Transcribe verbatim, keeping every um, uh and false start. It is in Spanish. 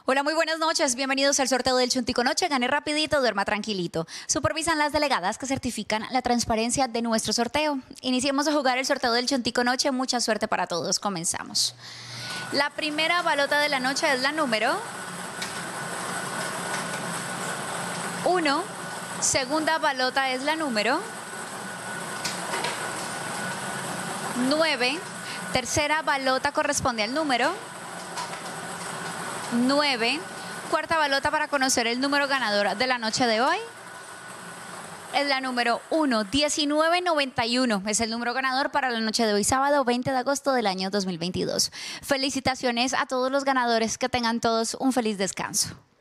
Hola, muy buenas noches. Bienvenidos al sorteo del Chuntico Noche. Gane rapidito, duerma tranquilito. Supervisan las delegadas que certifican la transparencia de nuestro sorteo. Iniciemos a jugar el sorteo del Chuntico Noche. Mucha suerte para todos. Comenzamos. La primera balota de la noche es la número uno. Segunda balota es la número nueve. Tercera balota corresponde al número nueve. Cuarta balota para conocer el número ganador de la noche de hoy es la número uno. diecinueve noventa y uno es el número ganador para la noche de hoy, sábado veinte de agosto del año dos mil veintidós. Felicitaciones a todos los ganadores, que tengan todos un feliz descanso.